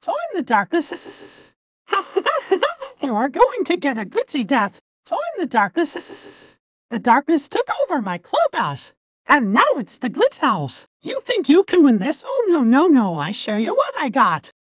Join the darkness. You are going to get a glitchy death. Join the darkness. The darkness took over my clubhouse. And now it's the glitch house. You think you can win this? Oh no, I show you what I got.